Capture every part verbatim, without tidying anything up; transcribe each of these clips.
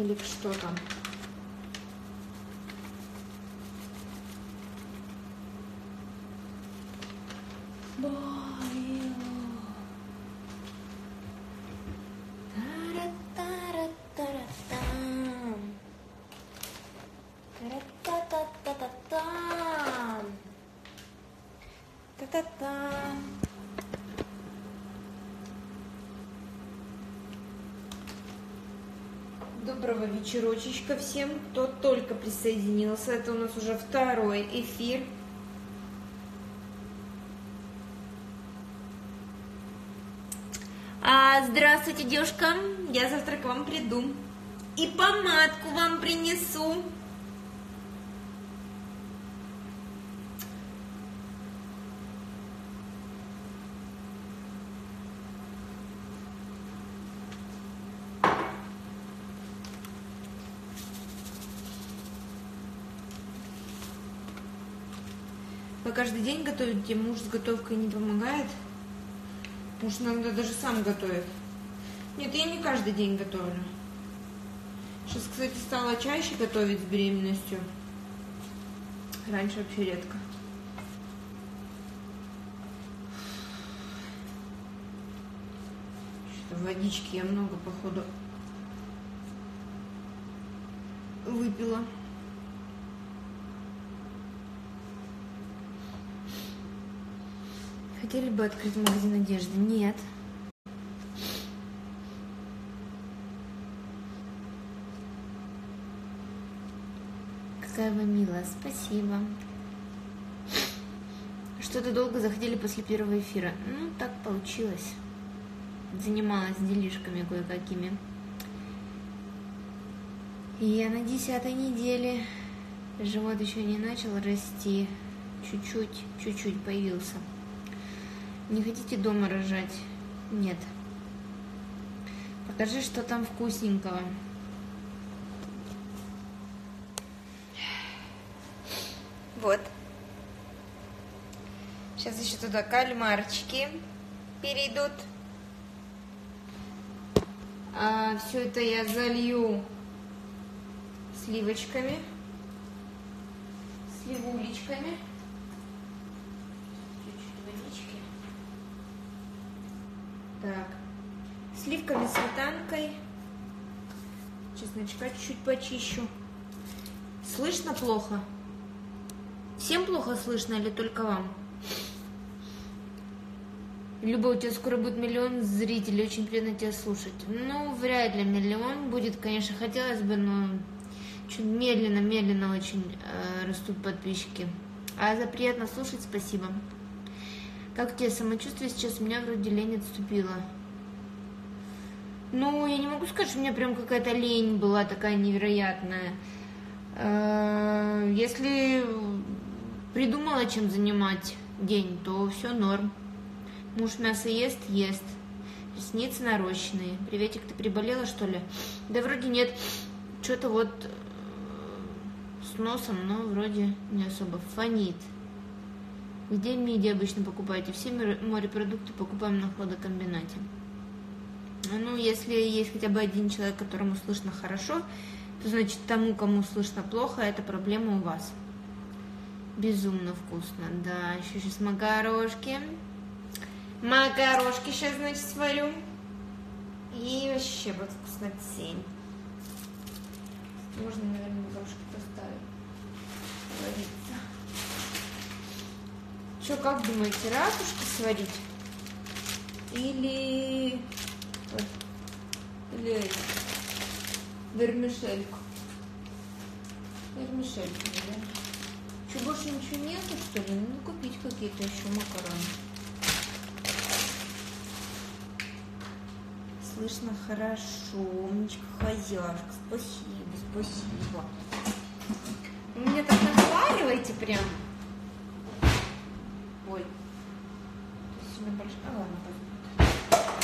Или что там? Доброго вечерочечка всем, кто только присоединился. Это у нас уже второй эфир. А, здравствуйте, девушка. Я завтра к вам приду. И помадку вам принесу. Вы каждый день готовите, муж с готовкой не помогает? Муж иногда даже сам готовит. Нет, я не каждый день готовлю. Сейчас, кстати, стала чаще готовить с беременностью. Раньше вообще редко. Что-то водички я много, походу, выпила. Хотели бы открыть магазин одежды? Нет. Какая вы милая, спасибо. Что-то долго заходили после первого эфира. Ну, так получилось. Занималась делишками кое-какими. И я на десятой неделе. Живот еще не начал расти. Чуть-чуть, чуть-чуть появился. Не хотите дома рожать? Нет. Покажи, что там вкусненького. Вот. Сейчас еще туда кальмарчики перейдут. А все это я залью сливочками, сливулечками. Так, сливками, сметанкой, чесночка чуть-чуть почищу. Слышно плохо? Всем плохо слышно или только вам? Люба, у тебя скоро будет миллион зрителей, очень приятно тебя слушать. Ну, вряд ли миллион будет, конечно, хотелось бы, но чуть медленно, медленно очень э, растут подписчики. А за приятно слушать спасибо. Как у тебя самочувствие сейчас? У меня вроде лень отступила. Ну, я не могу сказать, что у меня прям какая-то лень была такая невероятная. Если придумала, чем занимать день, то все норм. Муж мясо ест? Ест. Ресницы нарощенные. Приветик, ты приболела, что ли? Да вроде нет. Что-то вот с носом, но вроде не особо фонит. Где миди обычно покупаете? Все морепродукты покупаем на хладокомбинате. Ну, если есть хотя бы один человек, которому слышно хорошо, то значит тому, кому слышно плохо, это проблема у вас. Безумно вкусно. Да, еще сейчас макарошки. Макарошки сейчас, значит, сварю. И вообще вот вкуснотень. Можно, наверное, макарошки поставить. Вариться. Что, как думаете, ракушки сварить? Или... Вот. Или вермишельку? Вермишельку, да? Что, больше ничего нету, что ли? Ну, купить какие-то еще макароны. Слышно хорошо. Умничка, хозяюшка. Спасибо, спасибо. Вы меня так нахваливаете прям. Ой. Тут сильно большая. А, ладно, возьму.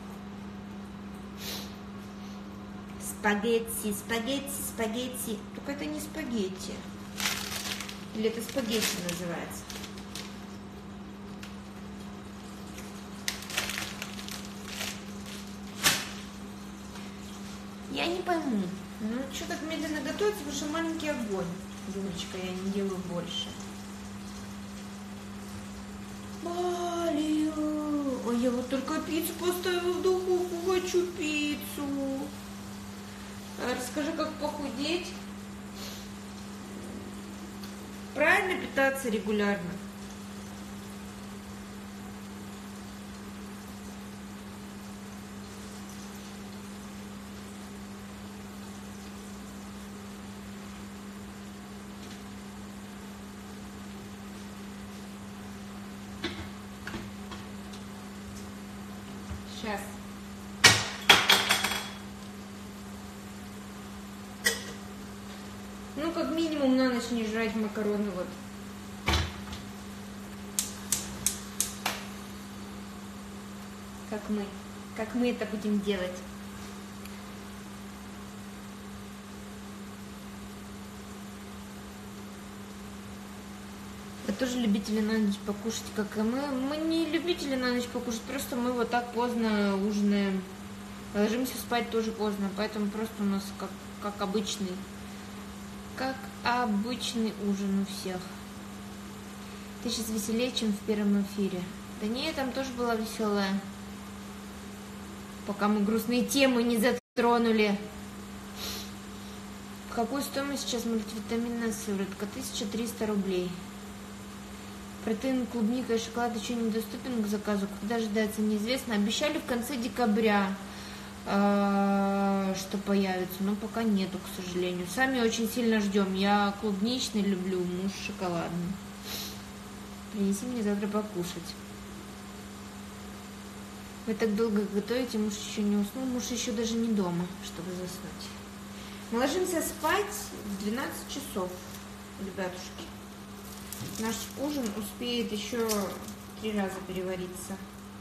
Спагетти, спагетти, спагетти. Только это не спагетти. Или это спагетти называется? Я не пойму. Ну, что так медленно готовится, потому что маленький огонь. Юлечка, я не делаю больше. Балию. Ой, я вот только пиццу поставила в духовку, хочу пиццу. Расскажи, как похудеть. Правильно питаться регулярно. Сейчас. Ну, как минимум на ночь не жрать макароны, вот. Как мы. Как мы это будем делать. Вы тоже любители на ночь покушать, как и мы. Мы не любители на ночь покушать, просто мы вот так поздно ужинаем. Ложимся спать тоже поздно, поэтому просто у нас как, как обычный, как обычный ужин у всех. Ты сейчас веселее, чем в первом эфире. Да не, там тоже была веселая. Пока мы грустные темы не затронули. Какую стоимость сейчас мультивитаминная сыворотка? тысяча триста рублей. Протеин, клубника и шоколад еще недоступен к заказу. Когда ожидается, неизвестно. Обещали в конце декабря, что появится, но пока нету, к сожалению. Сами очень сильно ждем. Я клубничный люблю, муж шоколадный. Принеси мне завтра покушать. Вы так долго готовите, муж еще не уснул, муж еще даже не дома, чтобы заснуть. Мы ложимся спать в двенадцать часов, ребятушки. Наш ужин успеет еще три раза перевариться.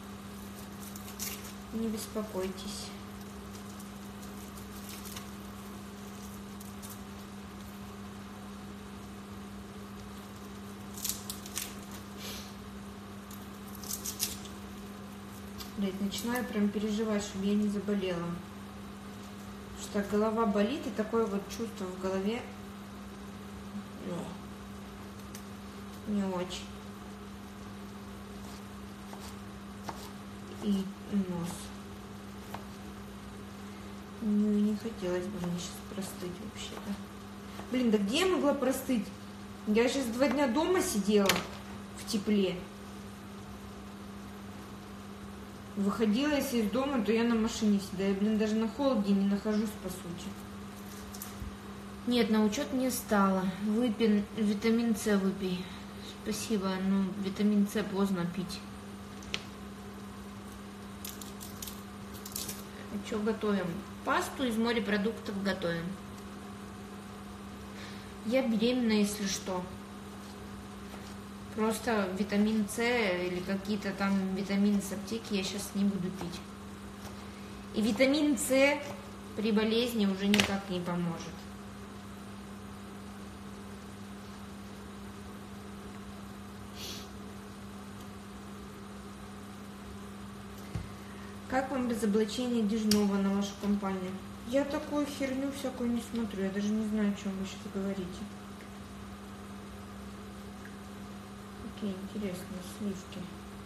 Не беспокойтесь. Блять, начинаю прям переживать, чтобы я не заболела. Потому что голова болит, и такое вот чувство в голове. Не очень. И нос. Ну и не хотелось бы мне сейчас простыть вообще-то. Блин, да где я могла простыть? Я сейчас два дня дома сидела в тепле. Выходила, если из дома, то я на машине всегда. Я, блин, даже на холоде не нахожусь, по сути. Нет, на учет не стала. Выпей, витамин С выпей. Спасибо, но витамин С поздно пить. Что готовим? Пасту из морепродуктов готовим. Я беременна, если что. Просто витамин С или какие-то там витамины с аптеки я сейчас не буду пить. И витамин С при болезни уже никак не поможет. Как вам разоблачение Дежнова на вашу компанию? Я такую херню всякую не смотрю. Я даже не знаю, о чем вы сейчас говорите. Какие интересные сливки.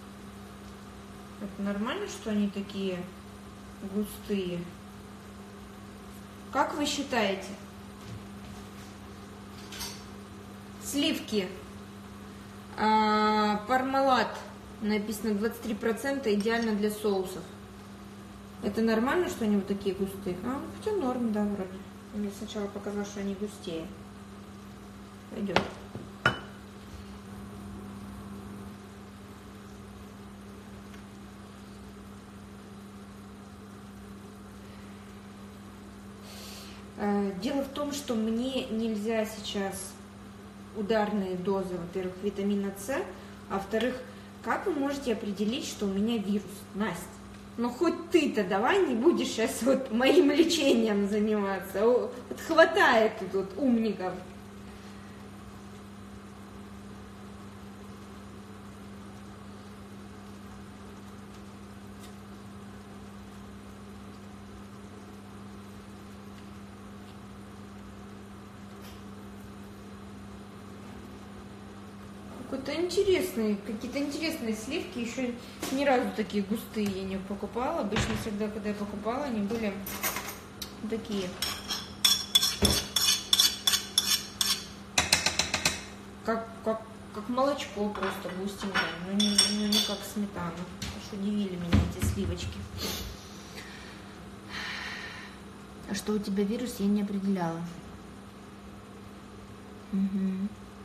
Это нормально, что они такие густые? Как вы считаете? Сливки. А, Пармалат. Написано двадцать три процента, идеально для соусов. Это нормально, что они вот такие густые? А, хотя норм, да, вроде. Мне сначала показалось, что они густее. Пойдет. Дело в том, что мне нельзя сейчас ударные дозы, во-первых, витамина С, а во-вторых, как вы можете определить, что у меня вирус, Настя? Ну хоть ты-то давай не будешь сейчас вот моим лечением заниматься. Вот хватает тут умников. какой-то интересный, какие-то интересные сливки. Еще ни разу такие густые я не покупала. Обычно всегда, когда я покупала, они были такие. Как, как, как молочко просто густенькое, но не, но не как сметана. Аж удивили меня эти сливочки. А что у тебя вирус, я не определяла. Угу.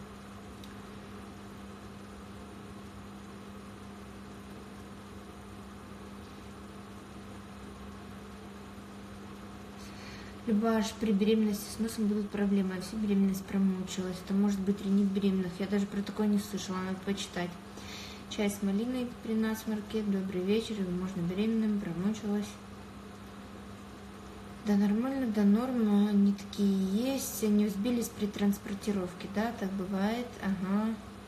Любаш, при беременности с носом будут проблемы, а всю беременность промучилась. Это может быть ринит беременных. Я даже про такое не слышала, надо почитать. Чай с малиной при насморке. Добрый вечер, можно беременным, промучилась. Да нормально, да норм, но они такие есть. Они взбились при транспортировке, да, так бывает. Ага.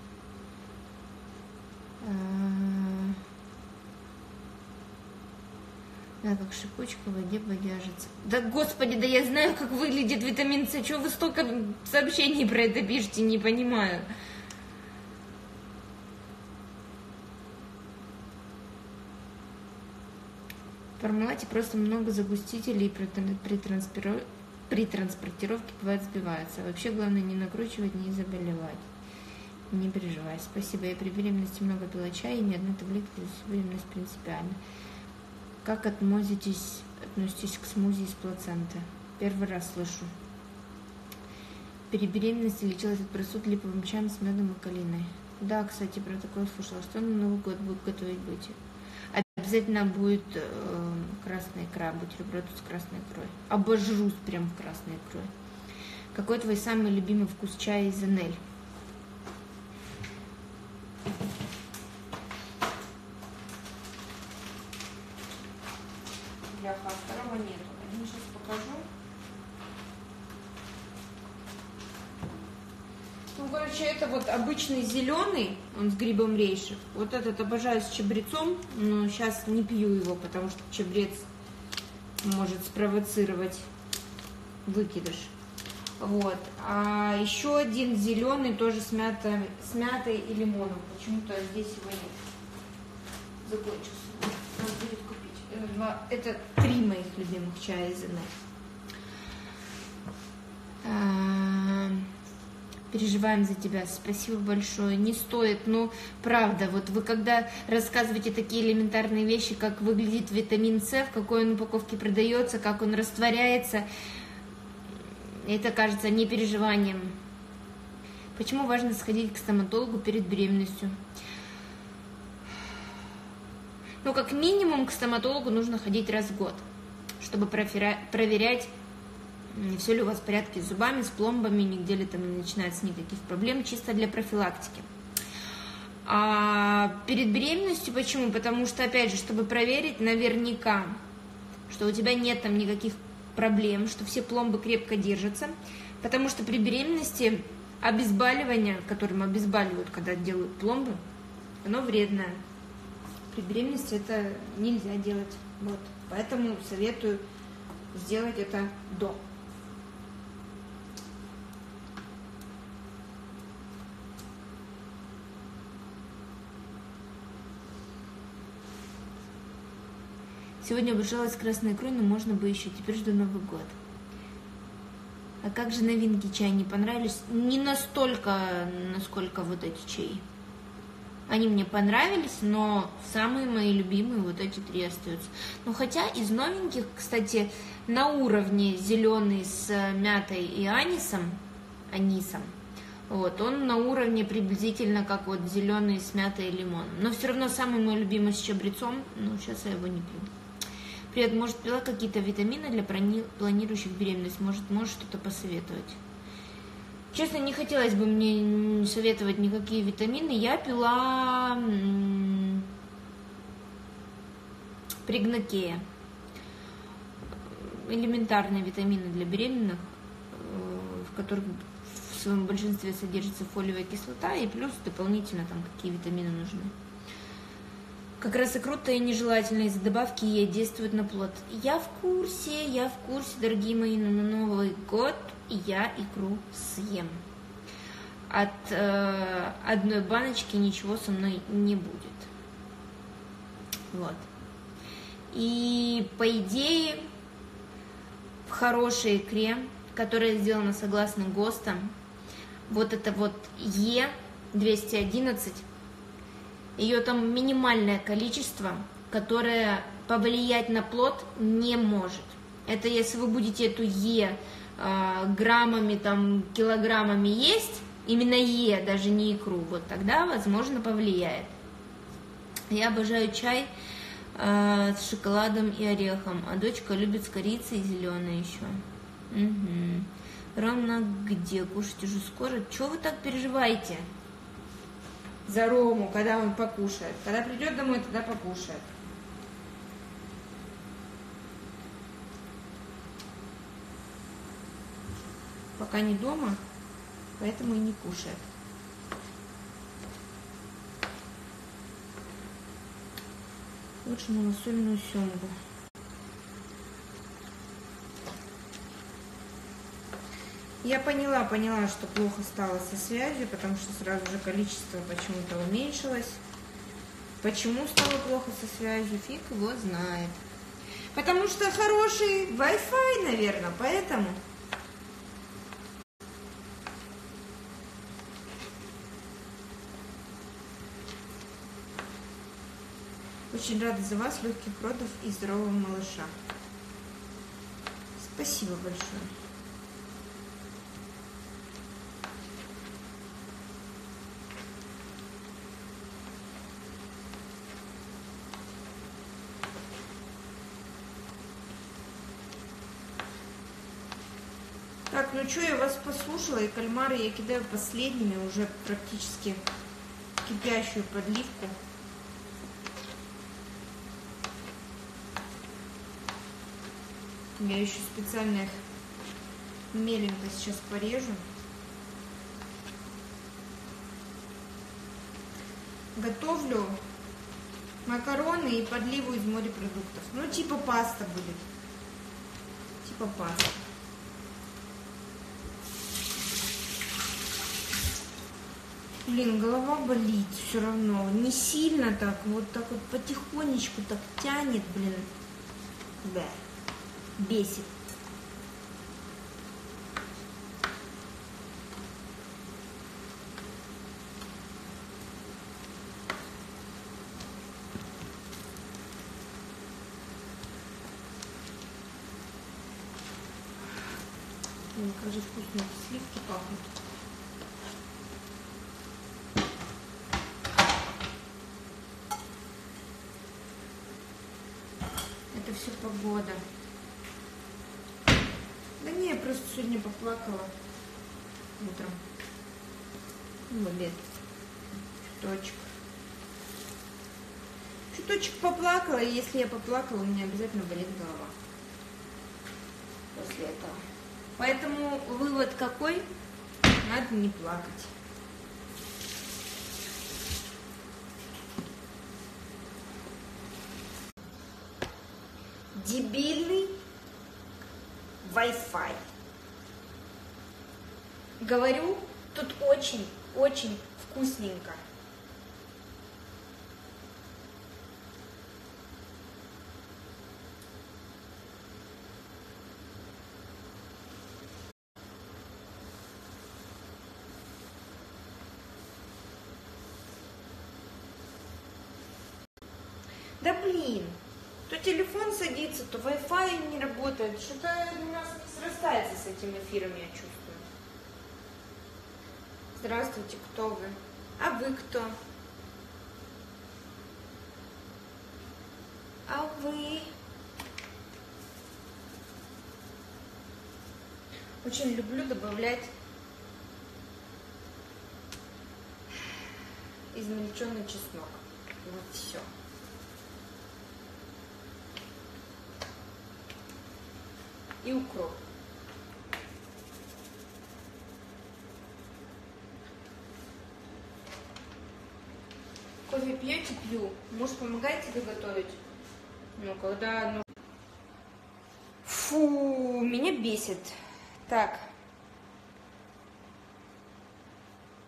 Да, как шипучка в воде бодяжится. Да господи, да я знаю, как выглядит витамин С. Чего вы столько сообщений про это пишете, не понимаю. В формулате просто много загустителей при, при, транспиро... при транспортировке бывает сбивается. Вообще главное не накручивать, не заболевать. Не переживай. Спасибо. Я при беременности много пила чая и ни одной таблетки за беременность принципиально. Как относитесь, относитесь к смузи из плаценты? Первый раз слышу. При беременности лечилась от простуд липовым чаем с медом и калиной. Да, кстати, про такое слышала. Что на Новый год будет готовить будете? Обязательно будет э, красная икра, бутерброд с красной икрой. Обожрусь прям красной икрой. Какой твой самый любимый вкус чая из Энель? Бляха, второго нету. Один сейчас покажу. Ну, короче, это вот обычный зеленый, он с грибом рейши. Вот этот обожаю с чабрецом, но сейчас не пью его, потому что чабрец может спровоцировать выкидыш. Вот. А еще один зеленый, тоже с мятой, с мятой и лимоном. Почему-то здесь его нет. Закончился. Надо будет купить. Это, два, это три моих любимых чая из Энель. Переживаем за тебя, спасибо большое, не стоит, но правда, вот вы когда рассказываете такие элементарные вещи, как выглядит витамин С, в какой он упаковке продается, как он растворяется, это кажется не переживанием. Почему важно сходить к стоматологу перед беременностью? Ну, как минимум, к стоматологу нужно ходить раз в год, чтобы проверять, все ли у вас в порядке с зубами, с пломбами, нигде ли там не начинается никаких проблем, чисто для профилактики. А перед беременностью почему? Потому что, опять же, чтобы проверить наверняка, что у тебя нет там никаких проблем, что все пломбы крепко держатся, потому что при беременности обезболивание, которым обезболивают, когда делают пломбы, оно вредное. При беременности это нельзя делать. Вот. Поэтому советую сделать это до. Сегодня обожалась красной икрой, но можно бы еще. Теперь жду Новый год. А как же новинки чая не понравились? Не настолько, насколько вот эти чаи. Они мне понравились, но самые мои любимые вот эти три остаются. Ну, хотя из новеньких, кстати, на уровне зеленый с мятой и анисом, анисом, вот, он на уровне приблизительно как вот зеленый с мятой и лимоном. Но все равно самый мой любимый с чабрецом, ну, сейчас я его не пью. Привет, может, пила какие-то витамины для планирующих беременность? Может, можешь что-то посоветовать? Честно, не хотелось бы мне советовать никакие витамины. Я пила пригнокея. Элементарные витамины для беременных, в которых в своем большинстве содержится фолиевая кислота, и плюс дополнительно там какие витамины нужны. Как раз икру-то и нежелательно из-за добавки ей действует на плод. Я в курсе, я в курсе, дорогие мои, но на Новый год я икру съем. от э, одной баночки ничего со мной не будет. Вот. И по идее в хорошей икре, которая сделана согласно ГОСТам, вот это вот Е двести одиннадцать, ее там минимальное количество, которое повлиять на плод не может. Это если вы будете эту Е э, граммами, там, килограммами есть, именно Е, даже не икру, вот тогда, возможно, повлияет. Я обожаю чай э, с шоколадом и орехом, а дочка любит с корицей и зеленой еще. Угу. Рома где? Кушать уже скоро? Чего вы так переживаете за Рому, когда он покушает? Когда придет домой, тогда покушает. Пока не дома, поэтому и не кушает. Лучше малосольную семгу. Я поняла, поняла, что плохо стало со связью, потому что сразу же количество почему-то уменьшилось. Почему стало плохо со связью, фиг его знает. Потому что хороший Wi-Fi, наверное, поэтому... Очень рада за вас, легких родов и здорового малыша. Спасибо большое. Так, ну что, я вас послушала, и кальмары я кидаю последними, уже практически кипящую подливку. Я еще специально их меленько сейчас порежу. Готовлю макароны и подливу из морепродуктов. Ну, типа паста будет. Типа паста. Блин, голова болит все равно. Не сильно так, вот так вот потихонечку так тянет, блин. Да. Бесит. Мне кажется, вкусные сливки пахнут. Это все погода. Да не, я просто сегодня поплакала утром. В обед. Чуточек. Чуточек поплакала, и если я поплакала, у меня обязательно болит голова. После этого. Поэтому вывод какой? Надо не плакать. Дебильный Wi-Fi. Говорю, тут очень-очень вкусненько. Да блин, то телефон садится, то Wi-Fi не работает. Что-то у нас не срастается с этим эфиром, я чувствую. Здравствуйте, кто вы? А вы кто? А вы? Очень люблю добавлять измельченный чеснок. Вот все. И укроп. Кофе пьете? Пью. Может, помогаете тебе готовить? Ну, когда... Ну... Фу, меня бесит. Так.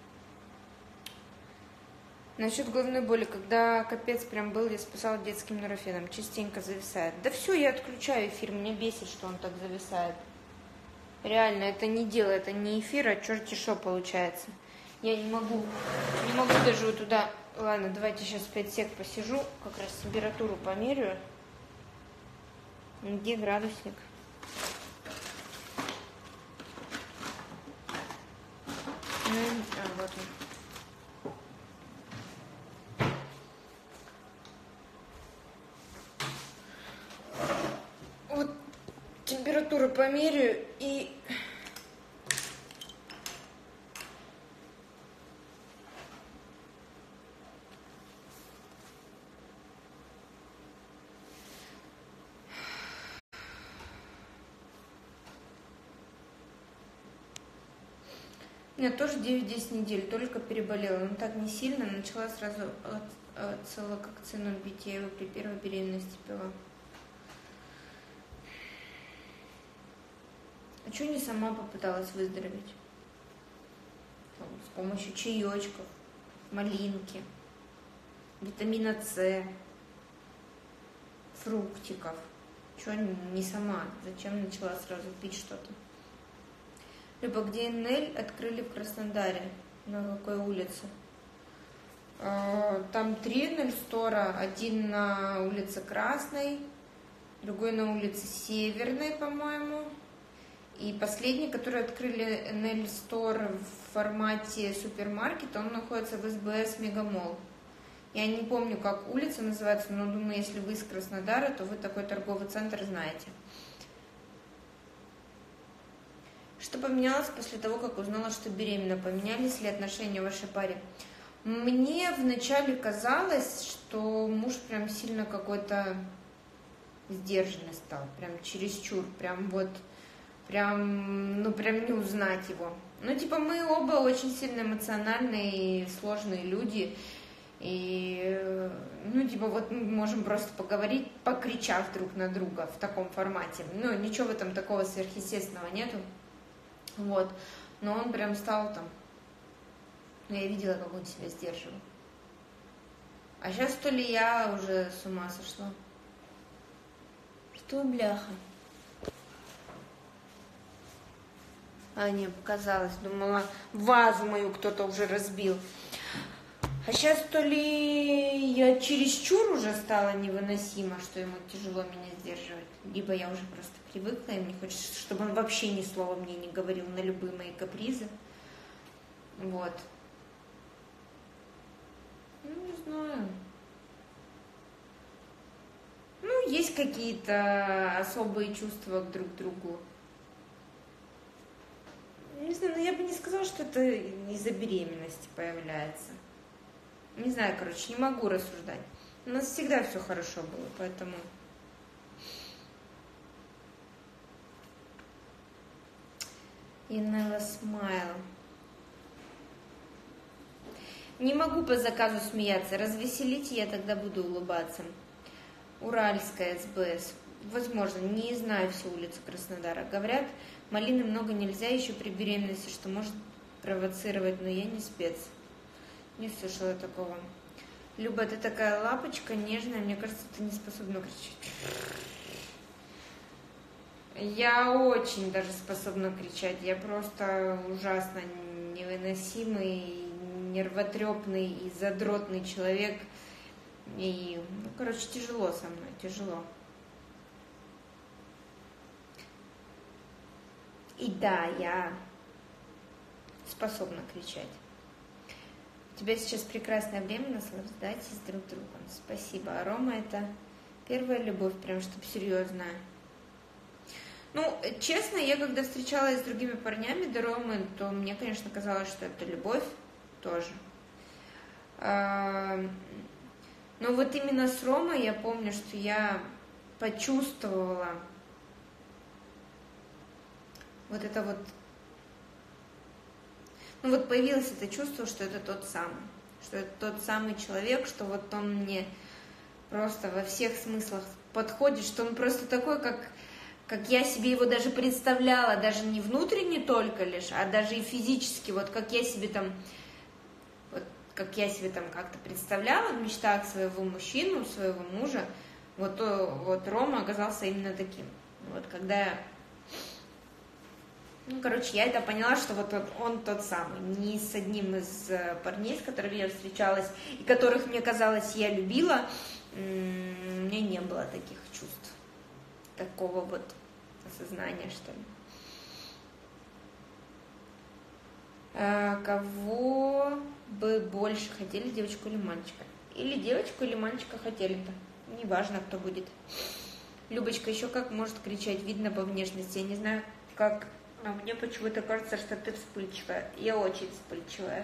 Насчет головной боли, когда капец прям был, я спасала детским нурофеном, частенько зависает. Да все, я отключаю эфир, меня бесит, что он так зависает. Реально, это не дело, это не эфир, а черти шо получается. Я не могу, не могу даже вот туда... Ладно, давайте сейчас пять сек посижу, как раз температуру померяю. Где градусник? А, вот он. Вот температуру померяю и... У меня тоже девять-десять недель, только переболела, но так не сильно, начала сразу от, от целококцину бить, я его при первой беременности пила. А что не сама попыталась выздороветь? С помощью чаечков, малинки, витамина С, фруктиков. Чего не сама? Зачем начала сразу пить что-то? Либо где эн эль открыли в Краснодаре, на какой улице? Там три эн эль стора, один на улице Красной, другой на улице Северной, по-моему. И последний, который открыли эн эль стор в формате супермаркета, он находится в эс бэ эс Мегамолл. Я не помню, как улица называется, но думаю, если вы из Краснодара, то вы такой торговый центр знаете. Что поменялось после того, как узнала, что беременна? Поменялись ли отношения в вашей паре? Мне вначале казалось, что муж прям сильно какой-то сдержанный стал, прям чересчур, прям вот, прям, ну прям не узнать его. Ну типа мы оба очень сильно эмоциональные и сложные люди, и ну типа вот мы можем просто поговорить, покричав друг на друга в таком формате. Ну ничего в этом такого сверхъестественного нету. Вот, но он прям стал там, ну, я видела, как он себя сдерживал. А сейчас то ли я уже с ума сошла. Что, бляха? А, не, показалось, думала, вазу мою кто-то уже разбил. А сейчас то ли я чересчур уже стала невыносима, что ему тяжело меня сдерживать, либо я уже просто привыкла, и мне хочется, чтобы он вообще ни слова мне не говорил на любые мои капризы. Вот. Ну, не знаю. Ну, есть какие-то особые чувства к друг другу. Не знаю, но я бы не сказала, что это из-за беременности появляется. Не знаю, короче, не могу рассуждать. У нас всегда все хорошо было, поэтому... Инелла Смайл. Не могу по заказу смеяться. Развеселите, я тогда буду улыбаться. Уральская эс бэ эс. Возможно, не знаю всю улицу Краснодара. Говорят, малины много нельзя еще при беременности, что может провоцировать, но я не спец. Не слышала такого. Люба, ты такая лапочка нежная, мне кажется, ты не способна кричать. Я очень даже способна кричать. Я просто ужасно невыносимый, нервотрепный и задротный человек. И, ну, короче, тяжело со мной, тяжело. И да, я способна кричать. У тебя сейчас прекрасное время, наслаждайтесь друг другом. Спасибо. А Рома — это первая любовь, прям чтоб серьезная. Ну, честно, я когда встречалась с другими парнями до Ромы, то мне, конечно, казалось, что это любовь тоже. Но вот именно с Ромой я помню, что я почувствовала вот это вот... Ну вот появилось это чувство, что это тот самый, что это тот самый человек, что вот он мне просто во всех смыслах подходит, что он просто такой, как, как я себе его даже представляла, даже не внутренне только лишь, а даже и физически, вот как я себе там, вот как я себе там как-то представляла в мечтах своего мужчину, своего мужа, вот, вот Рома оказался именно таким. Вот когда я... Ну, короче, я это поняла, что вот он, он тот самый. Ни с одним из парней, с которыми я встречалась, и которых, мне казалось, я любила, у меня не было таких чувств, такого вот осознания, что ли. А кого бы больше хотели, девочку или мальчика? Или девочку, или мальчика хотели-то. Неважно, кто будет. Любочка еще как может кричать, видно по внешности. Я не знаю, как... Но мне почему-то кажется, что ты вспыльчивая. Я очень вспыльчивая.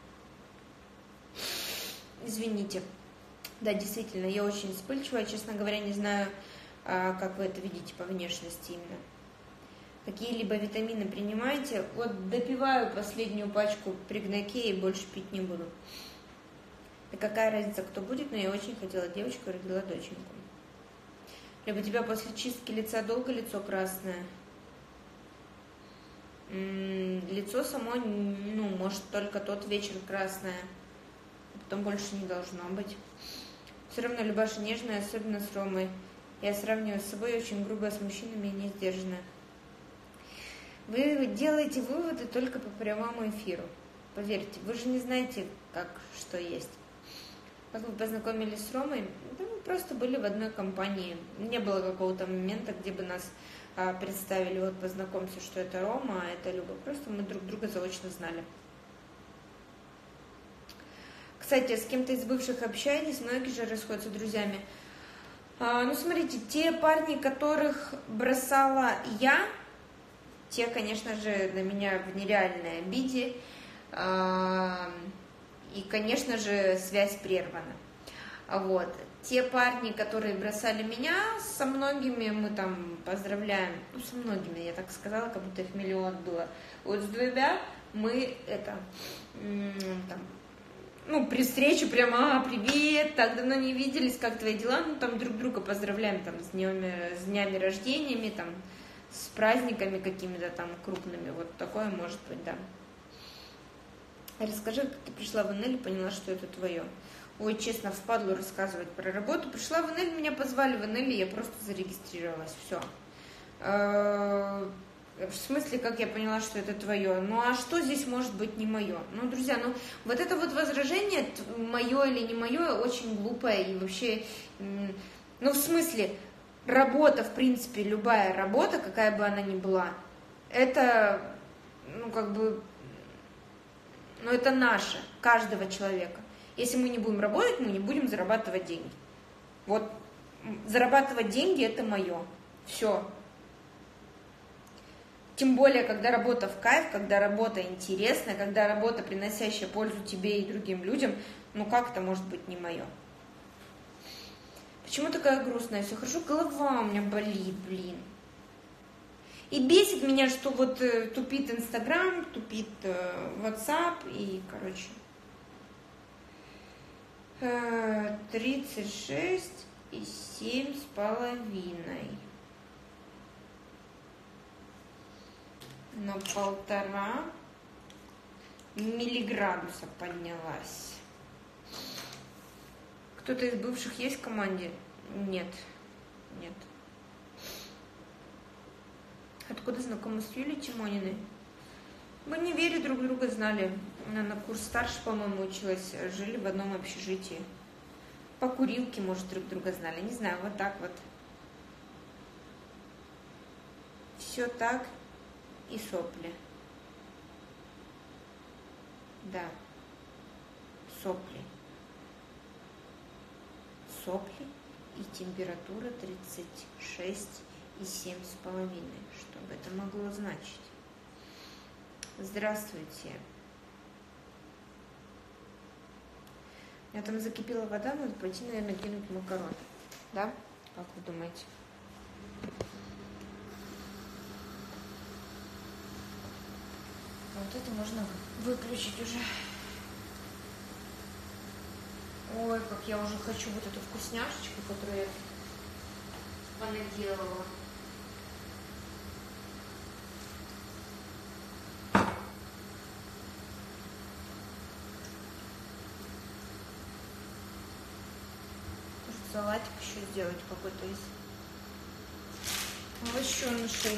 Извините. Да, действительно, я очень вспыльчивая. Честно говоря, не знаю, как вы это видите по внешности именно. Какие-либо витамины принимаете? Вот допиваю последнюю пачку пригнаке и больше пить не буду. Да какая разница, кто будет, но я очень хотела девочку и родила доченьку. Либо у тебя после чистки лица долго лицо красное? Лицо само, ну, может только тот вечер красное, а потом больше не должно быть. Все равно Любаша нежная, особенно с Ромой. Я сравниваю с собой, очень грубая с мужчинами и не сдержанная. Вы делаете выводы только по прямому эфиру. Поверьте, вы же не знаете, как что есть. Как вы познакомились с Ромой? Да мы просто были в одной компании. Не было какого-то момента, где бы нас а, представили, вот познакомься, что это Рома, а это Люба. Просто мы друг друга заочно знали. Кстати, с кем-то из бывших общаетесь, многие же расходятся с друзьями. А, ну, смотрите, те парни, которых бросала я, те, конечно же, на меня в нереальной обиде. А, и, конечно же, связь прервана. Вот. Те парни, которые бросали меня, со многими мы там поздравляем. Ну, со многими, я так сказала, как будто их миллион было. Вот с двумя мы это... Там, ну, при встрече прямо, а, привет, так давно не виделись, как твои дела? Ну, там друг друга поздравляем там, с, днями, с днями рождениями, там, с праздниками какими-то там крупными. Вот такое может быть, да. Расскажи, как ты пришла в эн эл и поняла, что это твое. Ой, честно, впадлу рассказывать про работу. Пришла в эн эл, меня позвали в эн эл, и я просто зарегистрировалась. Все. В смысле, как я поняла, что это твое? Ну, а что здесь может быть не мое? Ну, друзья, ну, вот это вот возражение, мое или не мое, очень глупое. И вообще, ну, в смысле, работа, в принципе, любая работа, какая бы она ни была, это, ну, как бы... Но это наше, каждого человека. Если мы не будем работать, мы не будем зарабатывать деньги. Вот зарабатывать деньги – это мое. Все. Тем более, когда работа в кайф, когда работа интересная, когда работа, приносящая пользу тебе и другим людям, ну как это может быть не мое? Почему такая грустная? Все хорошо, голова у меня болит, блин. И бесит меня, что вот э, тупит Инстаграм, тупит э, WhatsApp и, короче, э, тридцать шесть и семь с половиной. На полтора миллиградуса поднялась. Кто-то из бывших есть в команде? Нет. Нет. Откуда знакомы с Юлией Тимониной? Мы не верили друг друга, знали. Она на курс старше, по-моему, училась. Жили в одном общежитии. По курилке, может, друг друга знали. Не знаю, вот так вот. Все так и сопли. Да. Сопли. Сопли и температура тридцать шесть и семь с половиной. Что бы это могло значить? Здравствуйте. У меня там закипела вода, надо пойти, наверное, кинуть макарон. Да? Как вы думаете? Вот это можно выключить уже. Ой, как я уже хочу вот эту вкусняшечку, которую я понаделала. салатик еще сделать какой-то из овощенышей.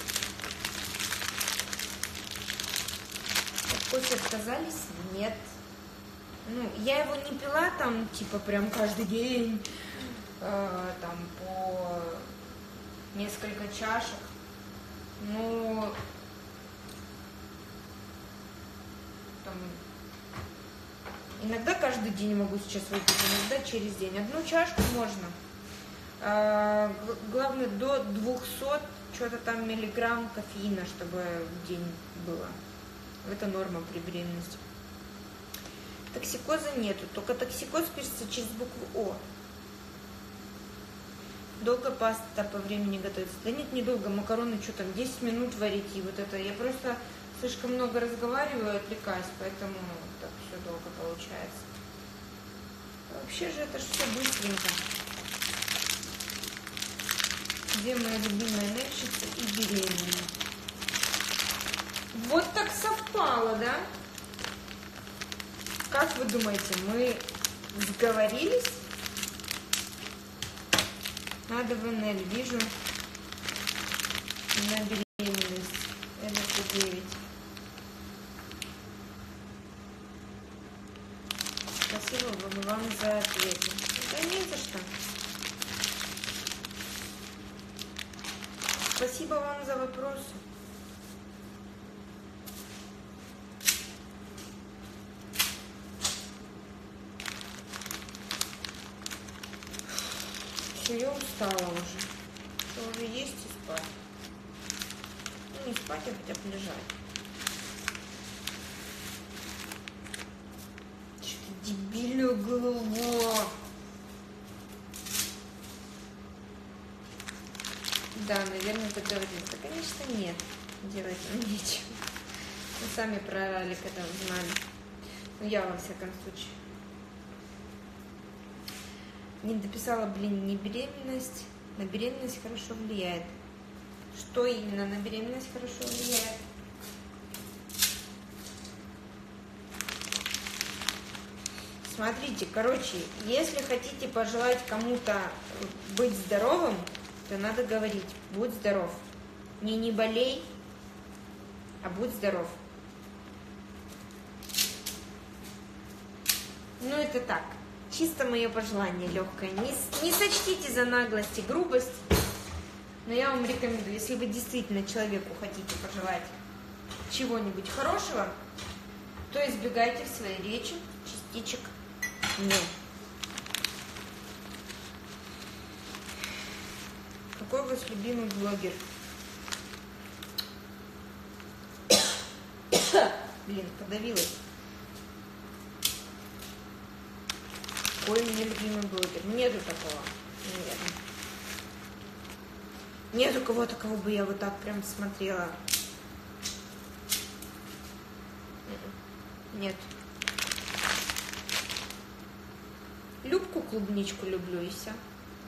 От кофе отказались? Нет. Ну, я его не пила там, типа, прям каждый день, э, там, по несколько чашек. Ну, там, иногда каждый день могу сейчас выпить, иногда через день. Одну чашку можно. Э, главное, до двухсот что-то там миллиграмм кофеина, чтобы в день было. Это норма при беременности. Токсикоза нету, только токсикоз пишется через букву О. Долго паста по времени готовится? Да нет, недолго, макароны что там, десять минут варить, и вот это. Я просто слишком много разговариваю, отвлекаюсь, поэтому так все долго получается. Вообще же это же все быстренько. Где моя любимая нельщица и беременная? Вот так совпало, да? Как вы думаете, мы сговорились? Надо в эн эл, вижу на беременность эн эф девять. Спасибо вам за ответы. Да не за что. Спасибо вам за вопросы. Все, я устала уже. Что, уже есть и спать? Ну, не спать, а хотя бы лежать. Что-то дебильная голова. Да, наверное, договорились. Да, конечно, нет. Делать нам нечего. Мы сами проорали, когда узнали. Ну, я, во всяком случае. Не дописала, блин, не беременность. На беременность хорошо влияет. Что именно на беременность хорошо влияет? Смотрите, короче, если хотите пожелать кому-то быть здоровым, то надо говорить: будь здоров. Не не болей, а будь здоров. Ну, это так. Чисто мое пожелание легкое. Не, не сочтите за наглость и грубость, но я вам рекомендую, если вы действительно человеку хотите пожелать чего-нибудь хорошего, то избегайте в своей речи частичек «не». Какой у вас любимый блогер? Блин, подавилась. Какой у меня любимый блогер? Нету такого. Наверное. Нету кого-то, кого бы я вот так прям смотрела. Нет. Любку клубничку люблю и все.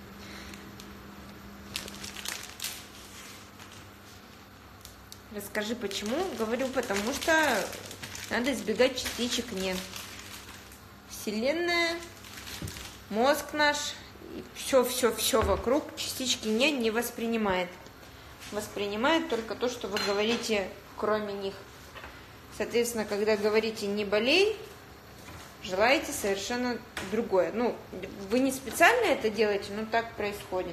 Расскажи, почему? Говорю, потому что надо избегать частичек «не». Вселенная, мозг наш, все-все-все вокруг частички «не» не воспринимает. Воспринимает только то, что вы говорите, кроме них. Соответственно, когда говорите «не болей», желаете совершенно другое. Ну, вы не специально это делаете, но так происходит.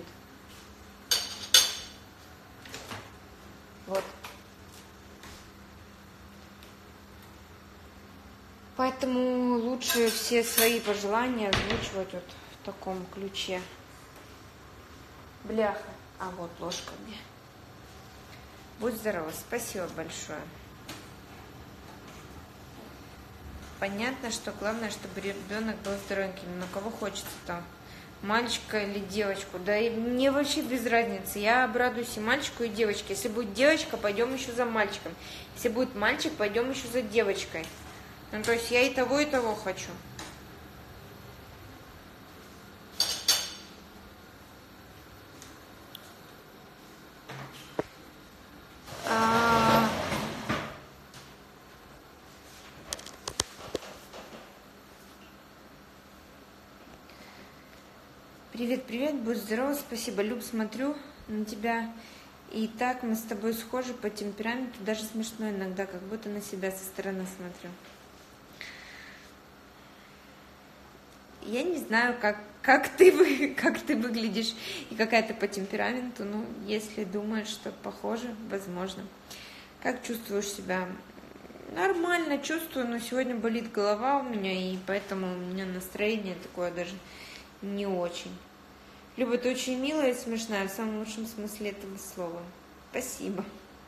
Вот. Поэтому лучше все свои пожелания озвучивать вот в таком ключе. Бляха. А вот ложка мне. Будь здорова. Спасибо большое. Понятно, что главное, чтобы ребенок был здоровеньким. Но кого хочется там? Мальчика или девочку? Да и мне вообще без разницы. Я обрадуюсь и мальчику, и девочке. Если будет девочка, пойдем еще за мальчиком. Если будет мальчик, пойдем еще за девочкой. Ну, то есть я и того, и того хочу. А... Привет, привет, будь здорова, спасибо. Люб, смотрю на тебя, и так мы с тобой схожи по темпераменту, даже смешно иногда, как будто на себя со стороны смотрю. Я не знаю, как, как, ты, вы, как ты выглядишь и какая ты по темпераменту, ну, если думаешь, что похоже, возможно. Как чувствуешь себя? Нормально чувствую, но сегодня болит голова у меня, и поэтому у меня настроение такое даже не очень. Люба, ты очень милая и смешная, в самом лучшем смысле этого слова. Спасибо.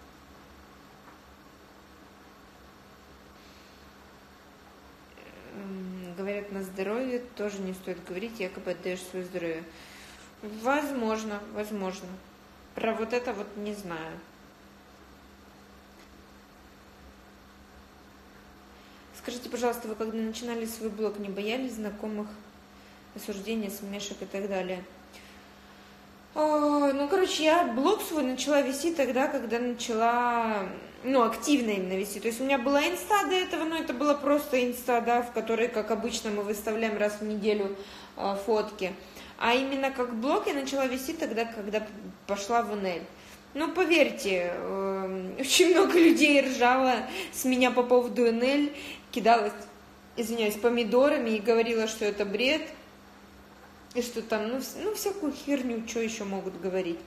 Говорят, на здоровье тоже не стоит говорить, якобы отдаешь свое здоровье. Возможно, возможно. Про вот это вот не знаю. Скажите, пожалуйста, вы когда начинали свой блог, не боялись знакомых, осуждения, смешек и так далее? О, ну, короче, я блог свой начала вести тогда, когда начала, ну, активно именно вести. То есть у меня была инста до этого, но это была просто инста, да, в которой, как обычно, мы выставляем раз в неделю э, фотки. А именно как блог я начала вести тогда, когда пошла в эн эль. Ну, поверьте, э, очень много людей ржало с меня по поводу эн эль, кидалась, извиняюсь, помидорами и говорила, что это бред. И что там, ну, ну, всякую херню, что еще могут говорить.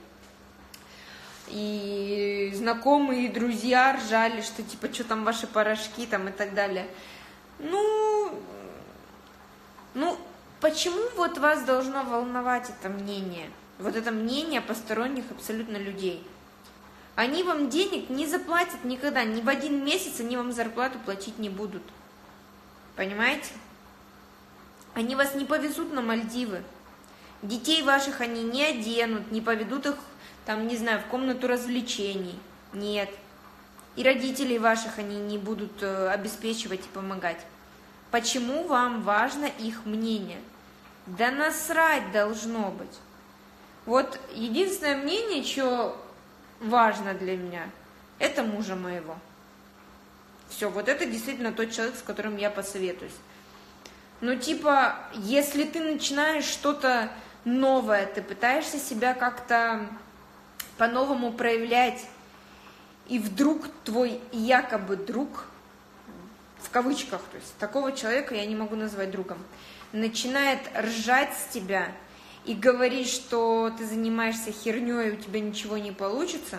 И знакомые, и друзья ржали, что типа, что там ваши порошки там и так далее. Ну, ну, почему вот вас должно волновать это мнение? Вот это мнение посторонних абсолютно людей. Они вам денег не заплатят никогда, ни в один месяц они вам зарплату платить не будут. Понимаете? Они вас не повезут на Мальдивы. Детей ваших они не оденут, не поведут их, там, не знаю, в комнату развлечений. Нет. И родителей ваших они не будут обеспечивать и помогать. Почему вам важно их мнение? Да насрать должно быть. Вот единственное мнение, что важно для меня, это мужа моего. Все, вот это действительно тот человек, с которым я посоветуюсь. Ну, типа, если ты начинаешь что-то новое, ты пытаешься себя как-то по-новому проявлять, и вдруг твой якобы друг, в кавычках, то есть такого человека я не могу назвать другом, начинает ржать с тебя и говорить, что ты занимаешься херней, и у тебя ничего не получится,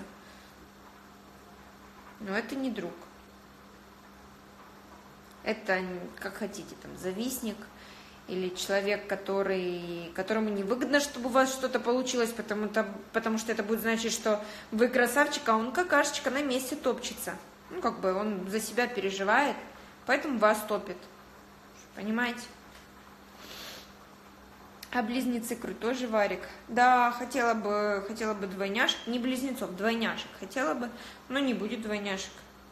ну, это не друг. Это, как хотите, там, завистник или человек, который, которому невыгодно, чтобы у вас что-то получилось, потому, потому что это будет значить, что вы красавчик, а он какашечка на месте топчется. Ну, как бы он за себя переживает, поэтому вас топит. Понимаете? А близнецы крутой же Варик. Да, хотела бы, хотела бы двойняшек, не близнецов, двойняшек хотела бы, но не будет двойняшек.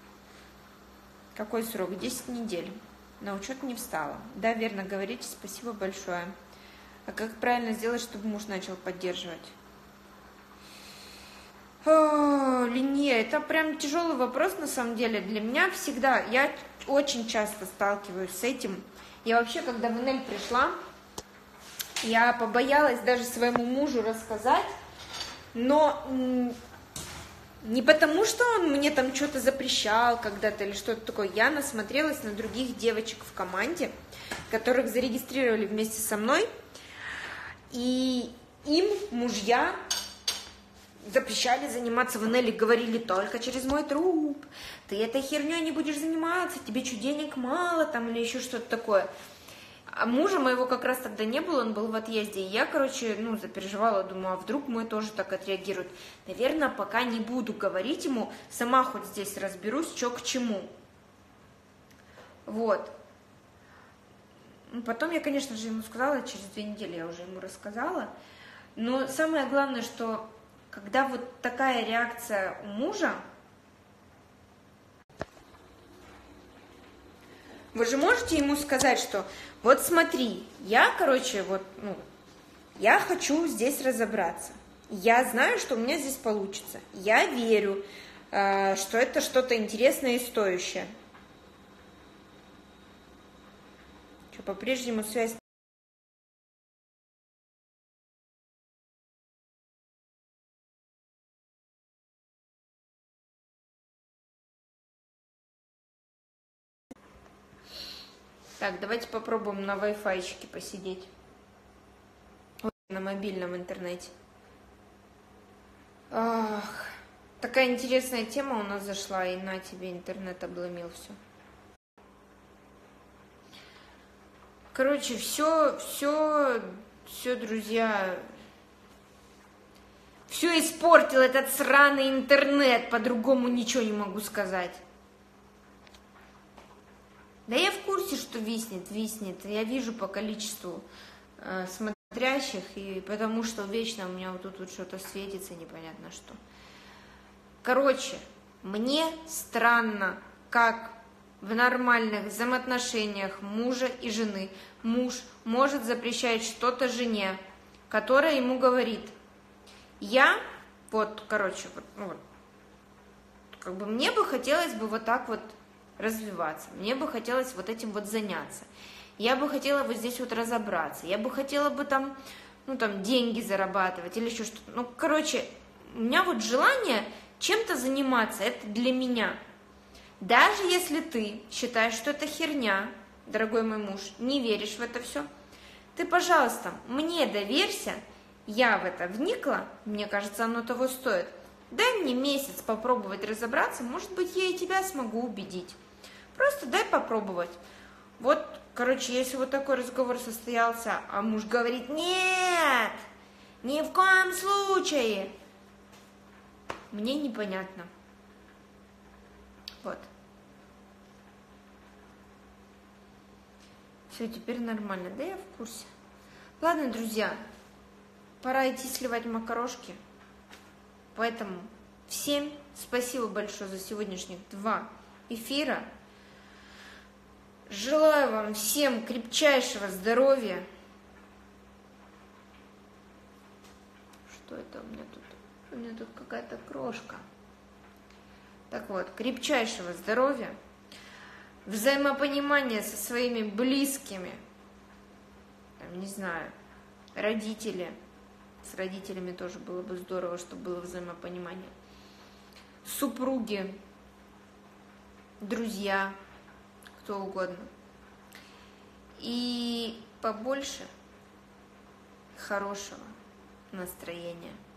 Какой срок? десять недель. На учет не встала. Да, верно говорите, спасибо большое. А как правильно сделать, чтобы муж начал поддерживать? О, Линия, это прям тяжелый вопрос на самом деле. Для меня всегда, я очень часто сталкиваюсь с этим. Я вообще, когда в эн эль пришла, я побоялась даже своему мужу рассказать, но не потому, что он мне там что-то запрещал когда-то или что-то такое. Я насмотрелась на других девочек в команде, которых зарегистрировали вместе со мной. И им мужья запрещали заниматься в эн эль и говорили: только через мой труп. Ты этой херней не будешь заниматься, тебе что, денег мало там или еще что-то такое. А мужа моего как раз тогда не было, он был в отъезде. И я, короче, ну, запереживала, думаю, а вдруг мой тоже так отреагирует. Наверное, пока не буду говорить ему, сама хоть здесь разберусь, что к чему. Вот. Потом я, конечно же, ему сказала, через две недели я уже ему рассказала. Но самое главное, что когда вот такая реакция у мужа, вы же можете ему сказать, что вот смотри, я, короче, вот, ну, я хочу здесь разобраться. Я знаю, что у меня здесь получится. Я верю, э, что это что-то интересное и стоящее. Что, по-прежнему связь Так, давайте попробуем на вай-файчике посидеть. Ой, на мобильном интернете. Ах, такая интересная тема у нас зашла, и на тебе интернет обломил все. Короче, все, все, все, друзья, все испортил этот сраный интернет, по-другому ничего не могу сказать. Да я в курсе, что виснет, виснет. Я вижу по количеству э, смотрящих, и потому что вечно у меня вот тут вот что-то светится, непонятно что. Короче, мне странно, как в нормальных взаимоотношениях мужа и жены муж может запрещать что-то жене, которая ему говорит: я, вот, короче, вот, ну, вот, как бы мне бы хотелось бы вот так вот развиваться, мне бы хотелось вот этим вот заняться, я бы хотела вот здесь вот разобраться, я бы хотела бы там, ну там, деньги зарабатывать или еще что-то. Ну, короче, у меня вот желание чем-то заниматься, это для меня. Даже если ты считаешь, что это херня, дорогой мой муж, не веришь в это все, ты, пожалуйста, мне доверься, я в это вникла, мне кажется, оно того стоит. Дай мне месяц попробовать разобраться, может быть, я и тебя смогу убедить. Просто дай попробовать. Вот, короче, если вот такой разговор состоялся, а муж говорит: нет, ни в коем случае, мне непонятно. Вот. Все, теперь нормально. Да я в курсе. Ладно, друзья, пора идти сливать макарошки. Поэтому всем спасибо большое за сегодняшних два эфира. Желаю вам всем крепчайшего здоровья. Что это у меня тут? У меня тут какая-то крошка. Так вот, крепчайшего здоровья, взаимопонимания со своими близкими, там, не знаю, родители. С родителями тоже было бы здорово, чтобы было взаимопонимание. Супруги, друзья, кто угодно. И побольше хорошего настроения.